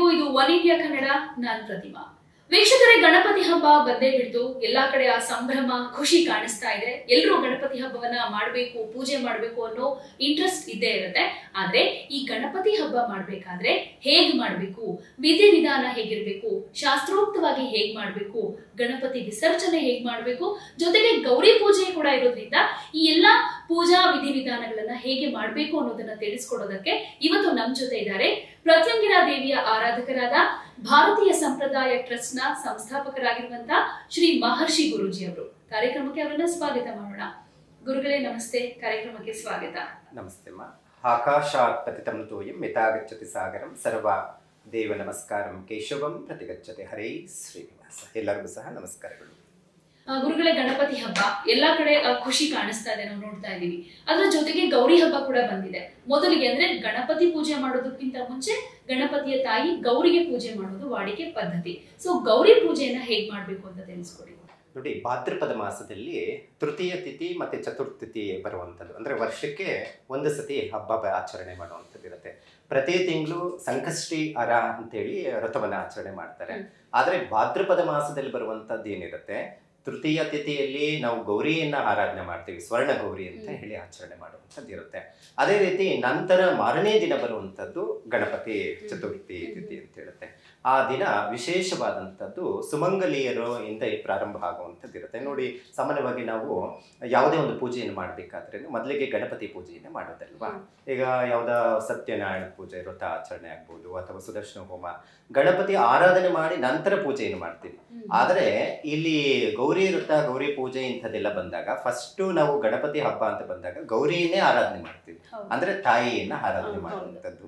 ಇದು One India Kannada. ನಾನ್ ಪ್ರತಿಮಾ. ವೀಕ್ಷಕರೇ, ಗಣಪತಿ ಹಬ್ಬ ಬಂದೇ ಬಿಡ್ತು. ಎಲ್ಲಾ ಕಡೆ ಆ ಸಂಭ್ರಮ ಖುಷಿ ಕಾಣಿಸ್ತಾ ಇದೆ. ಎಲ್ಲರೂ ಗಣಪತಿ ಹಬ್ಬವನ್ನ ಮಾಡಬೇಕು, ಪೂಜೆ ಮಾಡಬೇಕು ಅನ್ನೋ ಇಂಟ್ರೆಸ್ಟ್ ಇದ್ದೇ ಇರುತ್ತೆ. ಆದ್ರೆ ಈ ಗಣಪತಿ ಹಬ್ಬ ಮಾಡ್ಬೇಕಾದ್ರೆ ಹೇಗ್ ಮಾಡ್ಬೇಕು, ವಿಧಿ ವಿಧಾನ ಹೇಗಿರ್ಬೇಕು, ಶಾಸ್ತ್ರೋಕ್ತವಾಗಿ ಹೇಗ್ ಮಾಡ್ಬೇಕು, ಗಣಪತಿ ವಿಸರ್ಜನೆ ಹೇಗ್ ಮಾಡ್ಬೇಕು, ಜೊತೆಗೆ ಗೌರಿ ಪೂಜೆ ಕೂಡ ಇರೋದ್ರಿಂದ ಈ ಎಲ್ಲಾ ಪೂಜಾ ವಿಧಿ ವಿಧಾನಗಳನ್ನ ಹೇಗೆ ಮಾಡ್ಬೇಕು ಅನ್ನೋದನ್ನ ತಿಳಿಸ್ಕೊಡೋದಕ್ಕೆ ಇವತ್ತು ನಮ್ ಜೊತೆ ಇದ್ದಾರೆ ಪ್ರತ್ಯಂಗಿರಾ ದೇವಿಯ ಆರಾಧಕರಾದ ಭಾರತೀಯ ಸಂಪ್ರದಾಯ ಟ್ರಸ್ಟ್ ನ ಸಂಸ್ಥಾಪಕರಾಗಿರುವಂತ ಶ್ರೀ ಮಹರ್ಷಿ ಗುರೂಜಿ ಅವರು. ಕಾರ್ಯಕ್ರಮಕ್ಕೆ ಅವರನ್ನ ಸ್ವಾಗತ ಮಾಡೋಣ. ಗುರುಗಳೇ ನಮಸ್ತೆ, ಕಾರ್ಯಕ್ರಮಕ್ಕೆ ಸ್ವಾಗತ. ನಮಸ್ತೆ ಅಮ್ಮ. ಆಕಾಶಾತ್ ಪತಿತಂ ತೋಯಂ ಯಥಾಗಚ್ಚತಿ ಸಾಗರಂ ಸರ್ವ ದೇವ ನಮಸ್ಕಾರಂ ಕೇಶವಂ ಪ್ರತಿಗಚ್ಚತೆ ಹರೇ ಶ್ರೀನಿವಾಸ. ಎಲ್ಲರಿಗೂ ಸಹ ನಮಸ್ಕಾರಗಳು. ಗುರುಗಳೇ, ಗಣಪತಿ ಹಬ್ಬ ಎಲ್ಲಾ ಕಡೆ ಖುಷಿ ಕಾಣಿಸ್ತಾ ಇದೆ, ನಾವು ನೋಡ್ತಾ ಇದೀವಿ. ಅದ್ರ ಜೊತೆಗೆ ಗೌರಿ ಹಬ್ಬ ಕೂಡ ಬಂದಿದೆ. ಮೊದಲಿಗೆ ಅಂದ್ರೆ ಗಣಪತಿ ಪೂಜೆ ಮಾಡೋದಕ್ಕಿಂತ ಮುಂಚೆ ಗಣಪತಿಯ ತಾಯಿ ಗೌರಿಗೆ ಪೂಜೆ ಮಾಡೋದು ವಾಡಿಕೆ ಪದ್ಧತಿ. ಸೊ ಗೌರಿ ಪೂಜೆಯನ್ನ ಹೇಗ್ ಮಾಡ್ಬೇಕು ಅಂತ ತಿಳಿಸ್ಕೊಡಿ. ನೋಡಿ, ಭಾದ್ರಪದ ಮಾಸದಲ್ಲಿ ತೃತೀಯ ತಿಥಿ ಮತ್ತೆ ಚತುರ್ಥಿ ತಿಥಿ ಬರುವಂಥದ್ದು, ಅಂದ್ರೆ ವರ್ಷಕ್ಕೆ ಒಂದು ಸತಿ ಹಬ್ಬ ಆಚರಣೆ ಮಾಡುವಂಥದ್ದು ಇರುತ್ತೆ. ಪ್ರತಿ ತಿಂಗಳು ಸಂಕಷ್ಟಿ ಅರ ಅಂತೇಳಿ ವ್ರತವನ್ನ ಆಚರಣೆ ಮಾಡ್ತಾರೆ. ಆದ್ರೆ ಭಾದ್ರಪದ ಮಾಸದಲ್ಲಿ ಬರುವಂತದ್ದು ಏನಿರುತ್ತೆ, ತೃತೀಯ ತಿಥಿಯಲ್ಲಿ ನಾವು ಗೌರಿಯನ್ನ ಆರಾಧನೆ ಮಾಡ್ತೀವಿ, ಸ್ವರ್ಣ ಗೌರಿ ಅಂತ ಹೇಳಿ ಆಚರಣೆ ಮಾಡುವಂಥದ್ದು ಇರುತ್ತೆ. ಅದೇ ರೀತಿ ನಂತರ ಮಾರನೇ ದಿನ ಬರುವಂಥದ್ದು ಗಣಪತಿ ಚತುರ್ಥಿ ತಿಥಿ ಅಂತ ಹೇಳುತ್ತೆ. ಆ ದಿನ ವಿಶೇಷವಾದಂಥದ್ದು ಸುಮಂಗಲಿಯರು ಇಂದ ಪ್ರಾರಂಭ ಆಗುವಂಥದ್ದು ಇರುತ್ತೆ. ನೋಡಿ, ಸಾಮಾನ್ಯವಾಗಿ ನಾವು ಯಾವುದೇ ಒಂದು ಪೂಜೆಯನ್ನು ಮಾಡಬೇಕಾದ್ರೆ ಮೊದಲಿಗೆ ಗಣಪತಿ ಪೂಜೆಯನ್ನೇ ಮಾಡೋದಲ್ವಾ. ಈಗ ಯಾವುದೋ ಸತ್ಯನಾರಾಯಣ ಪೂಜೆ, ವ್ರತ ಆಚರಣೆ ಆಗ್ಬೋದು, ಅಥವಾ ಸುದರ್ಶನ ಹೋಮ, ಗಣಪತಿ ಆರಾಧನೆ ಮಾಡಿ ನಂತರ ಪೂಜೆಯನ್ನು ಮಾಡ್ತೀವಿ. ಆದರೆ ಇಲ್ಲಿ ಗೌರಿ ವ್ರತ, ಗೌರಿ ಪೂಜೆ ಇಂಥದ್ದೆಲ್ಲ ಬಂದಾಗ ಫಸ್ಟ್ ನಾವು ಗಣಪತಿ ಹಬ್ಬ ಅಂತ ಬಂದಾಗ ಗೌರಿಯನ್ನೇ ಆರಾಧನೆ ಮಾಡ್ತೀವಿ, ಅಂದ್ರೆ ತಾಯಿಯನ್ನ ಆರಾಧನೆ ಮಾಡುವಂಥದ್ದು.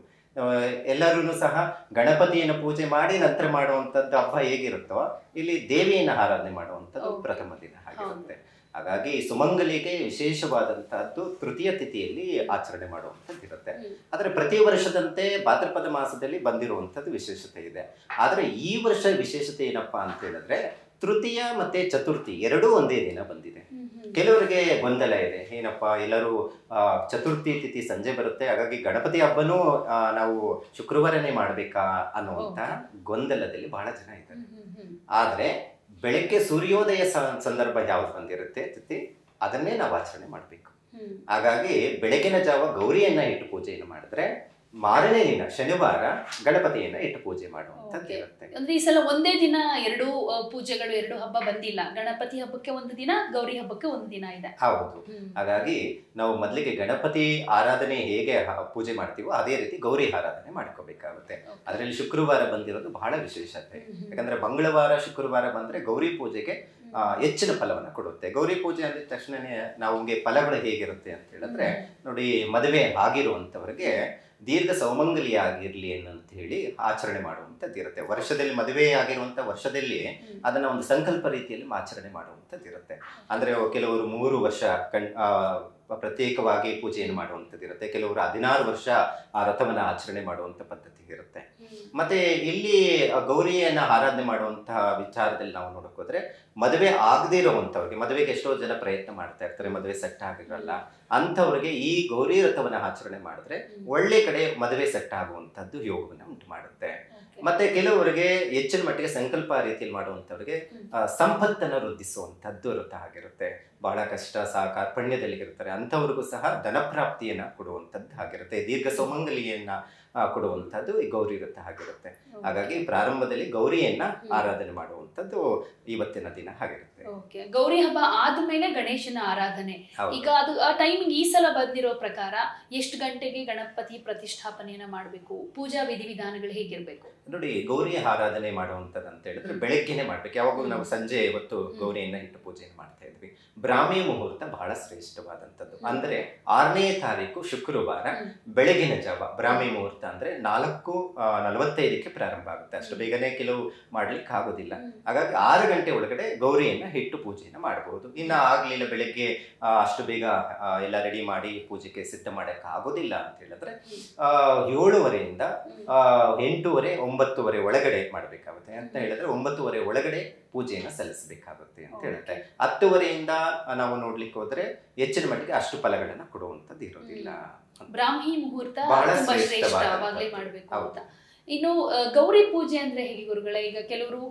ಎಲ್ಲರೂ ಸಹ ಗಣಪತಿಯನ್ನು ಪೂಜೆ ಮಾಡಿ ನಂತರ ಮಾಡುವಂಥದ್ದು ಹಬ್ಬ ಹೇಗಿರುತ್ತೋ, ಇಲ್ಲಿ ದೇವಿಯನ್ನ ಆರಾಧನೆ ಮಾಡುವಂಥದ್ದು ಪ್ರಥಮ ದಿನ ಆಗಿರುತ್ತೆ. ಹಾಗಾಗಿ ಸುಮಂಗಲಿಗೆ ವಿಶೇಷವಾದಂತಹದ್ದು ತೃತೀಯ ತಿಥಿಯಲ್ಲಿ ಆಚರಣೆ ಮಾಡುವಂಥದ್ದು ಇರುತ್ತೆ. ಆದ್ರೆ ಪ್ರತಿ ವರ್ಷದಂತೆ ಭಾದ್ರಪದ ಮಾಸದಲ್ಲಿ ಬಂದಿರುವಂಥದ್ದು ವಿಶೇಷತೆ ಇದೆ. ಆದ್ರೆ ಈ ವರ್ಷ ವಿಶೇಷತೆ ಏನಪ್ಪಾ ಅಂತ ಹೇಳಿದ್ರೆ, ತೃತೀಯ ಮತ್ತೆ ಚತುರ್ಥಿ ಎರಡೂ ಒಂದೇ ದಿನ ಬಂದಿದೆ. ಕೆಲವರಿಗೆ ಗೊಂದಲ ಇದೆ, ಏನಪ್ಪಾ ಎಲ್ಲರೂ ಚತುರ್ಥಿ ತಿಥಿ ಸಂಜೆ ಬರುತ್ತೆ, ಹಾಗಾಗಿ ಗಣಪತಿ ಹಬ್ಬನೂ ನಾವು ಶುಕ್ರವಾರನೇ ಮಾಡ್ಬೇಕಾ ಅನ್ನುವಂತ ಗೊಂದಲದಲ್ಲಿ ಬಹಳ ಜನ ಇದ್ದಾರೆ. ಆದ್ರೆ ಬೆಳಗ್ಗೆ ಸೂರ್ಯೋದಯ ಸಂದರ್ಭ ಯಾವ್ದು ಬಂದಿರುತ್ತೆ ತಿಥಿ, ಅದನ್ನೇ ನಾವು ಆಚರಣೆ ಮಾಡ್ಬೇಕು. ಹಾಗಾಗಿ ಬೆಳಗಿನ ಜಾವ ಗೌರಿಯನ್ನ ಇಟ್ಟು ಪೂಜೆಯನ್ನು ಮಾಡಿದ್ರೆ ಮಾರನೇ ದಿನ ಶನಿವಾರ ಗಣಪತಿಯನ್ನ ಇಟ್ಟು ಪೂಜೆ ಮಾಡುವಂಥದ್ದು ಇರುತ್ತೆ. ಅಂದ್ರೆ ಈ ಸಲ ಒಂದೇ ದಿನ ಎರಡು ಪೂಜೆಗಳು, ಎರಡು ಹಬ್ಬ ಬಂದಿಲ್ಲ. ಗಣಪತಿ ಹಬ್ಬಕ್ಕೆ ಒಂದು ದಿನ, ಗೌರಿ ಹಬ್ಬಕ್ಕೆ ಒಂದು ದಿನ ಇದೆ. ಹೌದು. ಹಾಗಾಗಿ ನಾವು ಮೊದಲಿಗೆ ಗಣಪತಿ ಆರಾಧನೆ ಹೇಗೆ ಪೂಜೆ ಮಾಡ್ತೀವೋ ಅದೇ ರೀತಿ ಗೌರಿ ಆರಾಧನೆ ಮಾಡ್ಕೋಬೇಕಾಗುತ್ತೆ. ಅದರಲ್ಲಿ ಶುಕ್ರವಾರ ಬಂದಿರೋದು ಬಹಳ ವಿಶೇಷತೆ. ಯಾಕಂದ್ರೆ ಮಂಗಳವಾರ ಶುಕ್ರವಾರ ಬಂದ್ರೆ ಗೌರಿ ಪೂಜೆಗೆ ಹೆಚ್ಚಿನ ಫಲವನ್ನ ಕೊಡುತ್ತೆ. ಗೌರಿ ಪೂಜೆ ಅಂದ ತಕ್ಷಣನೇ ನಮಗೆ ಫಲಗಳು ಹೇಗಿರುತ್ತೆ ಅಂತ ಹೇಳಿದ್ರೆ, ನೋಡಿ, ಮದುವೆ ಆಗಿರುವಂತವರಿಗೆ ದೀರ್ಘ ಸೌಮಂಗಲಿ ಆಗಿರ್ಲಿ ಅಂತ ಹೇಳಿ ಆಚರಣೆ ಮಾಡುವಂಥದ್ದು ಇರುತ್ತೆ. ವರ್ಷದಲ್ಲಿ ಮದುವೆ ಆಗಿರುವಂತ ವರ್ಷದಲ್ಲಿ ಅದನ್ನ ಒಂದು ಸಂಕಲ್ಪ ರೀತಿಯಲ್ಲಿ ಆಚರಣೆ ಮಾಡುವಂಥದ್ದು ಇರುತ್ತೆ. ಅಂದ್ರೆ ಕೆಲವರು 3 ವರ್ಷ ಪ್ರತ್ಯೇಕವಾಗಿ ಪೂಜೆಯನ್ನು ಮಾಡುವಂಥದ್ದು ಇರುತ್ತೆ. ಕೆಲವರು 16 ವರ್ಷ ಆ ವ್ರತವನ್ನ ಆಚರಣೆ ಮಾಡುವಂತ ಪದ್ಧತಿ ಇರುತ್ತೆ. ಮತ್ತೆ ಇಲ್ಲಿ ಗೌರಿಯನ್ನ ಆರಾಧನೆ ಮಾಡುವಂತಹ ವಿಚಾರದಲ್ಲಿ ನಾವು ನೋಡಕ್ ಹೋದ್ರೆ, ಮದುವೆ ಆಗದೇ ಇರುವಂತವ್ರಿಗೆ, ಮದುವೆಗೆ ಎಷ್ಟೋ ಜನ ಪ್ರಯತ್ನ ಮಾಡ್ತಾ ಇರ್ತಾರೆ, ಮದುವೆ ಸೆಟ್ ಆಗಿರಲ್ಲ ಅಂಥವ್ರಿಗೆ ಈ ಗೌರಿ ವ್ರತವನ್ನ ಆಚರಣೆ ಮಾಡಿದ್ರೆ ಒಳ್ಳೆ ಕಡೆ ಮದುವೆ ಸೆಟ್ ಆಗುವಂತದ್ದು ಯೋಗವನ್ನ ಉಂಟು ಮಾಡುತ್ತೆ. ಮತ್ತೆ ಕೆಲವರಿಗೆ ಹೆಚ್ಚಿನ ಮಟ್ಟಿಗೆ ಸಂಕಲ್ಪ ರೀತಿಯಲ್ಲಿ ಮಾಡುವಂತವ್ರಿಗೆ ಸಂಪತ್ತನ್ನ ವೃದ್ಧಿಸುವಂತದ್ದು ವ್ರತ ಆಗಿರುತ್ತೆ. ಬಹಳ ಕಷ್ಟ ಸಹ ಕಾರ್ಪಣ್ಯದಲ್ಲಿ ಇರ್ತಾರೆ, ಅಂಥವ್ರಿಗೂ ಸಹ ಧನಪ್ರಾಪ್ತಿಯನ್ನ ಕೊಡುವಂಥದ್ದು ಆಗಿರುತ್ತೆ. ದೀರ್ಘ ಸೌಮಂಗಲಿಯನ್ನ ಕೊಡುವಂಥದ್ದು ಈ ಗೌರಿ ವ್ರತ ಆಗಿರುತ್ತೆ. ಹಾಗಾಗಿ ಪ್ರಾರಂಭದಲ್ಲಿ ಗೌರಿಯನ್ನ ಆರಾಧನೆ ಮಾಡುವಂಥದ್ದು ಇವತ್ತಿನ ದಿನ ಆಗಿರುತ್ತೆ. ಗೌರಿ ಹಬ್ಬ ಆದ್ಮೇಲೆ ಗಣೇಶನ ಆರಾಧನೆ. ಈಗ ಅದು ಆ ಟೈಮಿಂಗ್ ಈ ಸಲ ಬಂದಿರೋ ಪ್ರಕಾರ ಎಷ್ಟು ಗಂಟೆಗೆ ಗಣಪತಿ ಪ್ರತಿಷ್ಠಾಪನೆಯನ್ನ ಮಾಡಬೇಕು, ಪೂಜಾ ವಿಧಿ ವಿಧಾನಗಳು ಹೇಗಿರ್ಬೇಕು? ನೋಡಿ, ಗೌರಿ ಆರಾಧನೆ ಮಾಡುವಂಥದ್ದು ಅಂತ ಹೇಳಿದ್ರೆ ಬೆಳಗ್ಗೆನೆ ಮಾಡ್ಬೇಕು. ಯಾವಾಗೂ ನಾವು ಸಂಜೆ ಹೊತ್ತು ಗೌರಿಯನ್ನ ಇಟ್ಟು ಪೂಜೆಯನ್ನು ಮಾಡ್ತಾ ಇದ್ವಿ. ಬ್ರಾಹ್ಮಿ ಮುಹೂರ್ತ ಬಹಳ ಶ್ರೇಷ್ಠವಾದಂಥದ್ದು. ಅಂದ್ರೆ 6ನೇ ತಾರೀಕು ಶುಕ್ರವಾರ ಬೆಳಗಿನ ಜಾವ ಬ್ರಾಹ್ಮಿ ಮುಹೂರ್ತ ಅಂದ್ರೆ 4:45ಕ್ಕೆ ಪ್ರಾರಂಭ ಆಗುತ್ತೆ. ಅಷ್ಟು ಬೇಗನೆ ಕೆಲವು ಮಾಡ್ಲಿಕ್ಕೆ ಆಗೋದಿಲ್ಲ. ಹಾಗಾಗಿ 6 ಗಂಟೆ ಒಳಗಡೆ ಗೌರಿಯನ್ನ ಇಟ್ಟು ಪೂಜೆಯನ್ನು ಮಾಡಬಹುದು. ಇನ್ನು ಆಗ್ಲಿಲ್ಲ, ಬೆಳಗ್ಗೆ ಅಷ್ಟು ಬೇಗ ಎಲ್ಲ ರೆಡಿ ಮಾಡಿ ಪೂಜೆಗೆ ಸಿದ್ಧ ಮಾಡಕ್ಕೆ ಆಗೋದಿಲ್ಲ ಅಂತ ಹೇಳಿದ್ರೆ 7:30ಯಿಂದ 8:30, 9:30 ಒಳಗಡೆ ಮಾಡಬೇಕಾಗುತ್ತೆ. ಅಂತ ಹೇಳಿದ್ರೆ 9:30 ಒಳಗಡೆ ಪೂಜೆಯನ್ನು ಸಲ್ಲಿಸಬೇಕಾಗುತ್ತೆ ಅಂತ ಹೇಳುತ್ತೆ. 10:30ಯಿಂದ ನಾವು ನೋಡ್ಲಿಕ್ಕೆ ಹೋದ್ರೆ ಹೆಚ್ಚಿನ ಮಟ್ಟಿಗೆ ಅಷ್ಟು ಫಲಗಳನ್ನ ಕೊಡುವಂಥದ್ದು ಇರೋದಿಲ್ಲ. ಬ್ರಾಹ್ಮಿ ಮುಹೂರ್ತ ತುಂಬಾ ಶ್ರೇಷ್ಠ, ಅವಾಗಲೇ ಮಾಡಬೇಕು ಅಂತ. ಇನ್ನು ಗೌರಿ ಪೂಜೆ ಅಂದ್ರೆ ಹೇಗೆ ಗುರುಗಳೇ? ಈಗ ಕೆಲವರು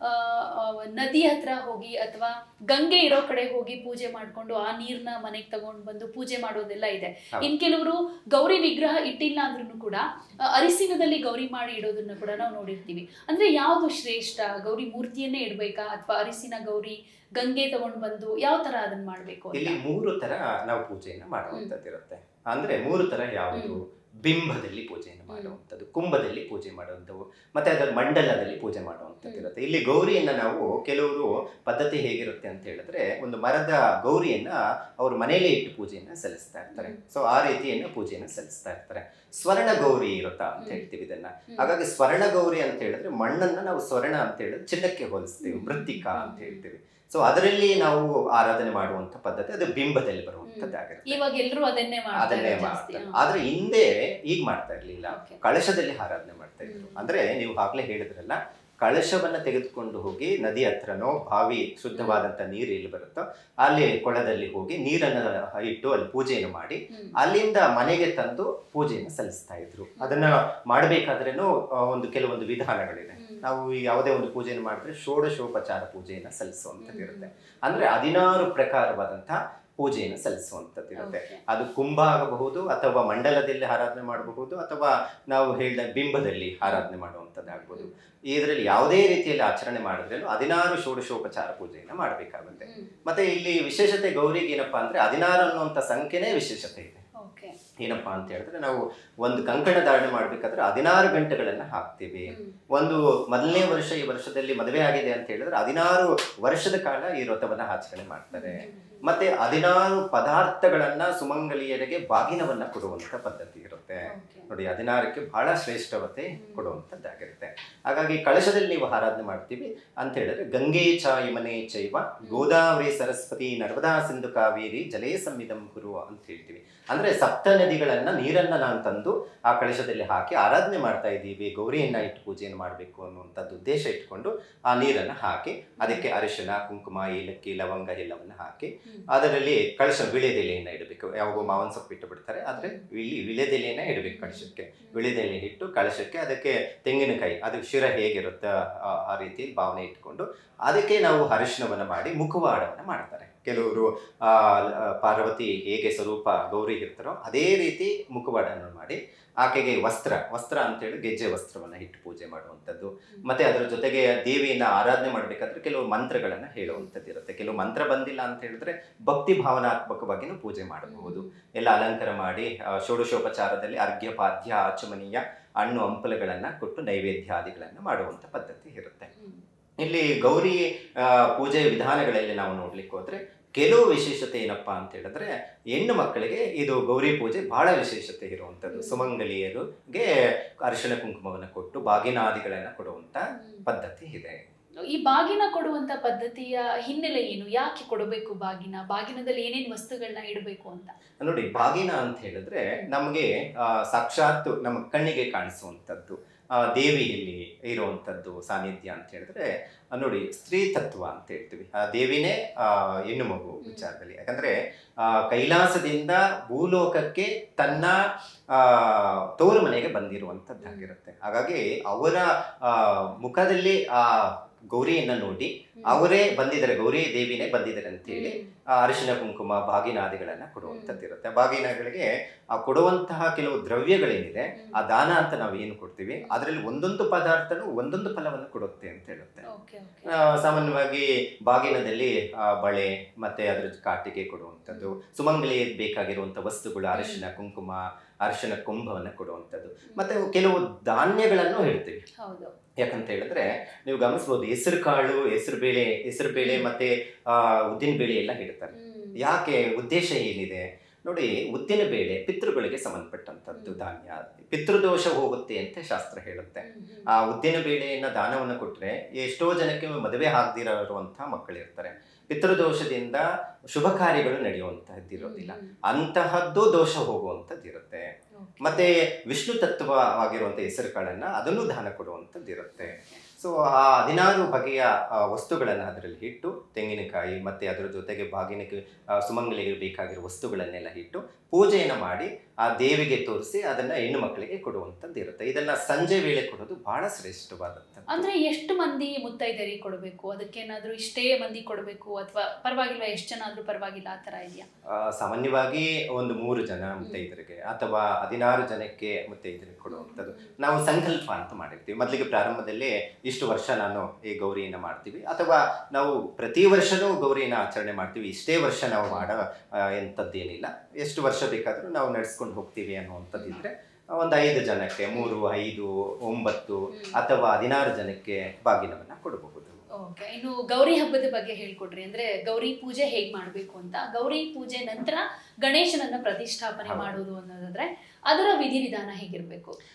ನದಿ ಹತ್ರ ಹೋಗಿ ಅಥವಾ ಗಂಗೆ ಇರೋ ಕಡೆ ಹೋಗಿ ಪೂಜೆ ಮಾಡ್ಕೊಂಡು ಆ ನೀರ್ನ ಮನೆಗೆ ತಗೊಂಡು ಬಂದು ಪೂಜೆ ಮಾಡೋದೆಲ್ಲ ಇದೆ. ಇನ್ ಕೆಲವರು ಗೌರಿ ವಿಗ್ರಹ ಇಟ್ಟಿಲ್ಲ ಅಂದ್ರೂ ಕೂಡ ಅರಿಸಿನದಲ್ಲಿ ಗೌರಿ ಮಾಡಿ ಇಡೋದನ್ನ ಕೂಡ ನಾವು ನೋಡಿರ್ತೀವಿ. ಅಂದ್ರೆ ಯಾವ್ದು ಶ್ರೇಷ್ಠ? ಗೌರಿ ಮೂರ್ತಿಯನ್ನೇ ಇಡ್ಬೇಕಾ ಅಥವಾ ಅರಿಸಿನ ಗೌರಿ ಗಂಗೆ ತಗೊಂಡು ಬಂದು ಯಾವ ತರ ಅದನ್ನ ಮಾಡ್ಬೇಕು? ಇಲ್ಲಿ 3 ತರ ನಾವು ಪೂಜೆಯನ್ನ ಮಾಡುವಂತದ್ದಿರುತ್ತೆ. ಅಂದ್ರೆ 3 ತರ ಯಾವುದು? ಬಿಂಬದಲ್ಲಿ ಪೂಜೆಯನ್ನು ಮಾಡುವಂಥದ್ದು, ಕುಂಭದಲ್ಲಿ ಪೂಜೆ ಮಾಡುವಂಥವು, ಮತ್ತೆ ಅದರ ಮಂಡಲದಲ್ಲಿ ಪೂಜೆ ಮಾಡುವಂಥದ್ದು ಇರುತ್ತೆ. ಇಲ್ಲಿ ಗೌರಿಯನ್ನ ನಾವು ಕೆಲವರು ಪದ್ಧತಿ ಹೇಗಿರುತ್ತೆ ಅಂತ ಹೇಳಿದ್ರೆ, ಒಂದು ಮರದ ಗೌರಿಯನ್ನ ಅವರು ಮನೆಯಲ್ಲೇ ಇಟ್ಟು ಪೂಜೆಯನ್ನ ಸಲ್ಲಿಸ್ತಾ ಇರ್ತಾರೆ. ಸೊ ಆ ರೀತಿಯನ್ನ ಪೂಜೆಯನ್ನ ಸಲ್ಲಿಸ್ತಾ ಇರ್ತಾರೆ. ಸ್ವರ್ಣ ಗೌರಿ ಇರುತ್ತಾ ಅಂತ ಹೇಳ್ತೀವಿ ಇದನ್ನ. ಹಾಗಾಗಿ ಸ್ವರ್ಣ ಗೌರಿ ಅಂತ ಹೇಳಿದ್ರೆ ಮಣ್ಣನ್ನ ನಾವು ಸ್ವರ್ಣ ಅಂತ ಹೇಳಿದ್ರೆ ಚಿನ್ನಕ್ಕೆ ಹೋಲಿಸ್ತೀವಿ, ಮೃತ್ತಿಕಾ ಅಂತ ಹೇಳ್ತೀವಿ. ಸೊ ಅದರಲ್ಲಿ ನಾವು ಆರಾಧನೆ ಮಾಡುವಂತ ಪದ್ಧತಿ ಅದು ಬಿಂಬದಲ್ಲಿ ಬರುವಂತದ್ದಾಗಿರುತ್ತೆ. ಇವಾಗ ಎಲ್ಲರೂ ಅದನ್ನೇ ಮಾಡ್ತಾರೆ. ಆದ್ರೆ ಹಿಂದೆ ಈಗ ಮಾಡ್ತಾ ಇರ್ಲಿಲ್ಲ, ಕಳಶದಲ್ಲಿ ಆರಾಧನೆ ಮಾಡ್ತಾ ಇದ್ರು. ಅಂದ್ರೆ ನೀವು ಆಗ್ಲೇ ಹೇಳಿದ್ರಲ್ಲ, ಕಳಶವನ್ನ ತೆಗೆದುಕೊಂಡು ಹೋಗಿ ನದಿ ಹತ್ರನೋ ಬಾವಿ ಶುದ್ಧವಾದಂತ ನೀರು ಎಲ್ಲಿ ಬರುತ್ತೋ ಅಲ್ಲಿ ಕೊಳದಲ್ಲಿ ಹೋಗಿ ನೀರನ್ನ ಇಟ್ಟು ಅಲ್ಲಿ ಪೂಜೆಯನ್ನು ಮಾಡಿ ಅಲ್ಲಿಂದ ಮನೆಗೆ ತಂದು ಪೂಜೆಯನ್ನು ಸಲ್ಲಿಸ್ತಾ ಇದ್ರು. ಅದನ್ನ ಮಾಡಬೇಕಾದ್ರೇನು ಕೆಲವೊಂದು ವಿಧಾನಗಳಿದೆ. ನಾವು ಯಾವುದೇ ಒಂದು ಪೂಜೆಯನ್ನು ಮಾಡಿದ್ರೆ ಷೋಡಶೋಪಚಾರ ಪೂಜೆಯನ್ನು ಸಲ್ಲಿಸುವಂಥದ್ದು ಇರುತ್ತೆ. ಅಂದ್ರೆ 16 ಪ್ರಕಾರವಾದಂತಹ ಪೂಜೆಯನ್ನು ಸಲ್ಲಿಸುವಂಥದ್ದು ಇರುತ್ತೆ. ಅದು ಕುಂಭ ಆಗಬಹುದು, ಅಥವಾ ಮಂಡಲದಲ್ಲಿ ಆರಾಧನೆ ಮಾಡಬಹುದು, ಅಥವಾ ನಾವು ಹೇಳಿದ ಬಿಂಬದಲ್ಲಿ ಆರಾಧನೆ ಮಾಡುವಂಥದ್ದಾಗಬಹುದು. ಇದರಲ್ಲಿ ಯಾವುದೇ ರೀತಿಯಲ್ಲಿ ಆಚರಣೆ ಮಾಡಿದ್ರೇನು 16 ಷೋಡಶೋಪಚಾರ ಪೂಜೆಯನ್ನು ಮಾಡಬೇಕಾಗುತ್ತೆ. ಮತ್ತೆ ಇಲ್ಲಿ ವಿಶೇಷತೆ ಗೌರಿಗೆ ಏನಪ್ಪಾ ಅಂದ್ರೆ 16 ಅನ್ನುವಂಥ ಸಂಖ್ಯೆನೇ ವಿಶೇಷತೆ ಇದೆ. ಏನಪ್ಪಾ ಅಂತ ಹೇಳಿದ್ರೆ, ನಾವು ಒಂದು ಕಂಕಣ ಧಾರಣೆ ಮಾಡ್ಬೇಕಾದ್ರೆ 16 ಗಂಟೆಗಳನ್ನ ಹಾಕ್ತೀವಿ. ಒಂದು ಮೊದಲನೇ ವರ್ಷ, ಈ ವರ್ಷದಲ್ಲಿ ಮದುವೆ ಆಗಿದೆ ಅಂತ ಹೇಳಿದ್ರೆ 16 ವರ್ಷದ ಕಾಲ ಈ ವ್ರತವನ್ನ ಆಚರಣೆ ಮಾಡ್ತಾರೆ. ಮತ್ತೆ 16 ಪದಾರ್ಥಗಳನ್ನ ಸುಮಂಗಲಿಯರಿಗೆ ಬಾಗಿನವನ್ನ ಕೊಡುವಂತ ಪದ್ಧತಿ ಇರುತ್ತೆ ನೋಡಿ. 16ಕ್ಕೆ ಬಹಳ ಶ್ರೇಷ್ಠವತೆ ಕೊಡುವಂತದ್ದಾಗಿರುತ್ತೆ. ಹಾಗಾಗಿ ಕಳಶದಲ್ಲಿ ನೀವು ಆರಾಧನೆ ಮಾಡ್ತೀವಿ ಅಂತ ಹೇಳಿದ್ರೆ, ಗಂಗೆ ಚ ಯಮನೆ ಚೈವ ಗೋದಾವರಿ ಸರಸ್ವತಿ ನರ್ಮದಾ ಸಿಂಧು ಕಾವೇರಿ ಜಲೇ ಸಂವಿಧಂ ಕುರು ಅಂತ ಹೇಳ್ತೀವಿ. ಅಂದ್ರೆ 7 ನದಿಗಳನ್ನ ನೀರನ್ನ ನಾನು ತಂದು ಆ ಕಳಶದಲ್ಲಿ ಹಾಕಿ ಆರಾಧನೆ ಮಾಡ್ತಾ ಇದ್ದೀವಿ, ಗೌರಿಯನ್ನ ಇಟ್ಟು ಪೂಜೆಯನ್ನು ಮಾಡಬೇಕು ಅನ್ನುವಂಥದ್ದು ಉದ್ದೇಶ ಇಟ್ಕೊಂಡು ಆ ನೀರನ್ನ ಹಾಕಿ ಅದಕ್ಕೆ ಅರಿಶಿನ, ಕುಂಕುಮ, ಏಲಕ್ಕಿ, ಲವಂಗ ಎಲ್ಲವನ್ನ ಹಾಕಿ ಅದರಲ್ಲಿ ಕಳಶ ವಿಳೆದೆಲೆಯನ್ನ ಇಡಬೇಕು. ಯಾವಾಗೂ ಮಾವನ್ ಸೊಪ್ಪು ಇಟ್ಟು ಬಿಡ್ತಾರೆ, ಆದ್ರೆ ಇಲ್ಲಿ ವಿಳೆದೆಲೆಯನ್ನ ಇಡಬೇಕು ಕಳಶಕ್ಕೆ. ವಿಳೆದೆಲೆ ಇಟ್ಟು ಕಳಶಕ್ಕೆ ಅದಕ್ಕೆ ತೆಂಗಿನಕಾಯಿ, ಅದಕ್ಕೆ ಶಿರ ಹೇಗಿರುತ್ತೆ ಆ ರೀತಿ ಭಾವನೆ ಇಟ್ಕೊಂಡು ಅದಕ್ಕೆ ನಾವು ಅರಿಶಿನವನ್ನ ಮಾಡಿ ಮುಖವಾಡವನ್ನ ಮಾಡ್ತಾರೆ. ಕೆಲವರು ಪಾರ್ವತಿ ಹೇಗೆ ಸ್ವರೂಪ ಗೌರಿ ಇರ್ತಾರೋ ಅದೇ ರೀತಿ ಮುಖವಾಡವನ್ನು ಮಾಡಿ ಆಕೆಗೆ ವಸ್ತ್ರ ಅಂತೇಳಿ ಗೆಜ್ಜೆ ವಸ್ತ್ರವನ್ನ ಇಟ್ಟು ಪೂಜೆ ಮಾಡುವಂಥದ್ದು. ಮತ್ತೆ ಅದರ ಜೊತೆಗೆ ದೇವಿಯನ್ನ ಆರಾಧನೆ ಮಾಡ್ಬೇಕಾದ್ರೆ ಕೆಲವು ಮಂತ್ರಗಳನ್ನ ಹೇಳುವಂಥದ್ದು ಇರುತ್ತೆ. ಕೆಲವು ಮಂತ್ರ ಬಂದಿಲ್ಲ ಅಂತ ಹೇಳಿದ್ರೆ ಭಕ್ತಿ ಭಾವನಾತ್ಮಕವಾಗಿನೂ ಪೂಜೆ ಮಾಡಬಹುದು. ಎಲ್ಲ ಅಲಂಕಾರ ಮಾಡಿ ಷೋಡಶೋಪಚಾರದಲ್ಲಿ ಅರ್ಘ್ಯ, ಪಾದ್ಯ, ಆಚಮನೀಯ, ಹಣ್ಣು ಹಂಪಲುಗಳನ್ನ ಕೊಟ್ಟು ನೈವೇದ್ಯಾದಿಗಳನ್ನ ಮಾಡುವಂತ ಪದ್ಧತಿ ಇರುತ್ತೆ. ಇಲ್ಲಿ ಗೌರಿ ಪೂಜೆ ವಿಧಾನಗಳಲ್ಲಿ ನಾವು ನೋಡ್ಲಿಕ್ಕೆ ಹೋದ್ರೆ ಕೆಲವು ವಿಶೇಷತೆ ಏನಪ್ಪಾ ಅಂತ ಹೇಳಿದ್ರೆ, ಹೆಣ್ಣು ಮಕ್ಕಳಿಗೆ ಇದು ಗೌರಿ ಪೂಜೆ ಬಹಳ ವಿಶೇಷತೆ ಇರುವಂತದ್ದು. ಸುಮಂಗಲಿಯರಿಗೆ ಅರಿಶಿಣ ಕುಂಕುಮವನ್ನು ಕೊಟ್ಟು ಬಾಗಿನಾದಿಗಳನ್ನ ಕೊಡುವಂತ ಪದ್ಧತಿ ಇದೆ. ಈ ಬಾಗಿನ ಕೊಡುವಂತ ಪದ್ಧತಿಯ ಹಿನ್ನೆಲೆ ಏನು? ಯಾಕೆ ಕೊಡಬೇಕು ಬಾಗಿನ? ಬಾಗಿನದಲ್ಲಿ ಏನೇನು ವಸ್ತುಗಳನ್ನ ಇಡಬೇಕು ಅಂತ ನೋಡಿ. ಬಾಗಿನ ಅಂತ ಹೇಳಿದ್ರೆ ನಮಗೆ ಸಾಕ್ಷಾತ್ ನಮ್ಮ ಕಣ್ಣಿಗೆ ಕಾಣಿಸುವಂತದ್ದು, ದೇವಿಯಲ್ಲಿ ಇರುವಂಥದ್ದು ಸಾನ್ನಿಧ್ಯ ಅಂತ ಹೇಳಿದ್ರೆ ನೋಡಿ, ಸ್ತ್ರೀ ತತ್ವ ಅಂತ ಹೇಳ್ತೀವಿ. ಆ ದೇವಿನೇ ಹೆಣ್ಣು ಮಗು ವಿಚಾರದಲ್ಲಿ. ಯಾಕಂದ್ರೆ ಕೈಲಾಸದಿಂದ ಭೂಲೋಕಕ್ಕೆ ತನ್ನ ತವರು ಮನೆಗೆ ಬಂದಿರುವಂಥದ್ದಾಗಿರುತ್ತೆ. ಹಾಗಾಗಿ ಅವರ ಮುಖದಲ್ಲಿ ಆ ಗೌರಿಯನ್ನ ನೋಡಿ ಅವರೇ ಬಂದಿದ್ದಾರೆ, ಗೌರಿ ದೇವಿನೇ ಬಂದಿದ್ದಾರೆ ಅಂತ ಹೇಳಿ ಅರಿಶಿನ ಕುಂಕುಮ ಬಾಗಿನಾದಿಗಳನ್ನ ಕೊಡುವಂಥದ್ದಿರುತ್ತೆ. ಬಾಗಿನಗಳಿಗೆ ಆ ಕೊಡುವಂತಹ ಕೆಲವು ದ್ರವ್ಯಗಳೇನಿದೆ, ಆ ದಾನ ಅಂತ ನಾವು ಏನು ಕೊಡ್ತೀವಿ ಅದರಲ್ಲಿ ಒಂದೊಂದು ಪದಾರ್ಥನು ಒಂದೊಂದು ಫಲವನ್ನು ಕೊಡುತ್ತೆ ಅಂತ ಹೇಳುತ್ತೆ. ಸಾಮಾನ್ಯವಾಗಿ ಬಾಗಿನದಲ್ಲಿ ಬಳೆ ಮತ್ತೆ ಅದ್ರ ಕಾಟಿಗೆ ಕೊಡುವಂಥದ್ದು, ಸುಮಂಗಲಿ ಬೇಕಾಗಿರುವಂಥ ವಸ್ತುಗಳು, ಅರಿಶಿನ ಕುಂಕುಮ, ಅರಿಶಿನ ಕುಂಭವನ್ನ ಕೊಡುವಂಥದ್ದು, ಮತ್ತೆ ಕೆಲವು ಧಾನ್ಯಗಳನ್ನು ಹೇಳ್ತೀವಿ. ಯಾಕಂತ ಹೇಳಿದ್ರೆ ನೀವು ಗಮನಿಸಬಹುದು, ಹೆಸರು ಕಾಳು, ಹೆಸರು ಬೇಳೆ ಮತ್ತೆ ಉದ್ದಿನ ಬೇಳೆ ಎಲ್ಲ ಇಡ್ತಾರೆ. ಯಾಕೆ? ಉದ್ದೇಶ ಏನಿದೆ ನೋಡಿ. ಉದ್ದಿನ ಬೇಳೆ ಪಿತೃಗಳಿಗೆ ಸಂಬಂಧಪಟ್ಟಂತದ್ದು ಧಾನ್ಯ, ಪಿತೃದೋಷ ಹೋಗುತ್ತೆ ಅಂತ ಶಾಸ್ತ್ರ ಹೇಳುತ್ತೆ. ಆ ಉದ್ದಿನ ಬೇಳೆಯನ್ನ ದಾನವನ್ನು ಕೊಟ್ರೆ ಎಷ್ಟೋ ಜನಕ್ಕೆ ಮದುವೆ ಆಗದಿರುವಂತಹ ಮಕ್ಕಳಿರ್ತಾರೆ, ಪಿತೃದೋಷದಿಂದ ಶುಭ ಕಾರ್ಯಗಳು ನಡೆಯುವಂತಹದ್ದಿರೋದಿಲ್ಲ, ಅಂತಹದ್ದು ದೋಷ ಹೋಗುವಂಥದ್ದಿರುತ್ತೆ. ಮತ್ತೆ ವಿಷ್ಣು ತತ್ವವಾಗಿರುವಂಥ ಹೆಸರುಗಳನ್ನ ಅದನ್ನು ದಾನ ಕೊಡುವಂಥದ್ದು ಇರುತ್ತೆ. ಸೊ ಆ 16 ಬಗೆಯ ವಸ್ತುಗಳನ್ನು ಅದರಲ್ಲಿ ಇಟ್ಟು, ತೆಂಗಿನಕಾಯಿ ಮತ್ತೆ ಅದರ ಜೊತೆಗೆ ಬಾಗಿನಕ್ಕೆ ಸುಮಂಗಲಿಗೆ ಬೇಕಾಗಿರೋ ವಸ್ತುಗಳನ್ನೆಲ್ಲ ಇಟ್ಟು ಪೂಜೆಯನ್ನು ಮಾಡಿ ಆ ದೇವಿಗೆ ತೋರಿಸಿ ಅದನ್ನ ಹೆಣ್ಣು ಮಕ್ಕಳಿಗೆ ಕೊಡುವಂಥದ್ದು ಇರುತ್ತೆ. ಇದನ್ನ ಸಂಜೆ ವೇಳೆ ಕೊಡೋದು ಬಹಳ ಶ್ರೇಷ್ಠವಾದಂಥದ್ದು. ಅಂದ್ರೆ ಎಷ್ಟು ಮಂದಿ ಮುತ್ತೈದೆಯರಿಗೆ ಕೊಡಬೇಕು? ಅದಕ್ಕೇನಾದ್ರೂ ಇಷ್ಟೇ ಮಂದಿ ಕೊಡಬೇಕು ಅಥವಾ ಪರವಾಗಿಲ್ಲ ಎಷ್ಟು ಜನ ಆದ್ರೂ ಪರವಾಗಿಲ್ಲ ಆ ತರ ಇದೆಯಾ? ಸಾಮಾನ್ಯವಾಗಿ ಒಂದು 3 ಜನ ಮುತ್ತೈದರಿಗೆ ಅಥವಾ 16 ಜನಕ್ಕೆ ಮುತ್ತೈದರಿಗೆ ಕೊಡುವಂಥದ್ದು ನಾವು ಸಂಕಲ್ಪ ಅಂತ ಮಾಡಿರ್ತೀವಿ. ಮೊದಲಿಗೆ ಪ್ರಾರಂಭದಲ್ಲಿ ಇಷ್ಟು ವರ್ಷ ನಾನು ಈ ಗೌರಿಯನ್ನು ಮಾಡ್ತೀವಿ, ಅಥವಾ ನಾವು ಪ್ರತಿ ವರ್ಷನೂ ಗೌರಿಯನ್ನು ಆಚರಣೆ ಮಾಡ್ತೀವಿ, ಇಷ್ಟೇ ವರ್ಷ ನಾವು ಮಾಡೋ ಎಂಥದ್ದೇನಿಲ್ಲ, ಎಷ್ಟು ವರ್ಷ ಬೇಕಾದರೂ ನಾವು ನಡೆಸ್ಕೊಂಡು ಹೋಗ್ತೀವಿ ಅನ್ನುವಂಥದ್ದಿದ್ರೆ ಒಂದು 5 ಜನಕ್ಕೆ 3, 5, 9 ಅಥವಾ 16 ಜನಕ್ಕೆ ಬಾಗಿನವನ್ನ ಕೊಡಬಹುದು. ಓಕೆ, ಇನ್ನು ಗೌರಿ ಹಬ್ಬದ ಬಗ್ಗೆ ಹೇಳ್ಕೊಡ್ರಿ. ಅಂದ್ರೆ ಗೌರಿ ಪೂಜೆ ಹೇಗ್ ಮಾಡ್ಬೇಕು ಅಂತ, ಗೌರಿ ಪೂಜೆ ನಂತರ ಗಣೇಶನನ್ನ ಪ್ರತಿಷ್ಠಾಪನೆ ಮಾಡೋದು ಅನ್ನೋದಾದ್ರೆ ಅದರ ವಿಧಿವಿಧಾನ ಹೇಗಿರ್ಬೇಕು?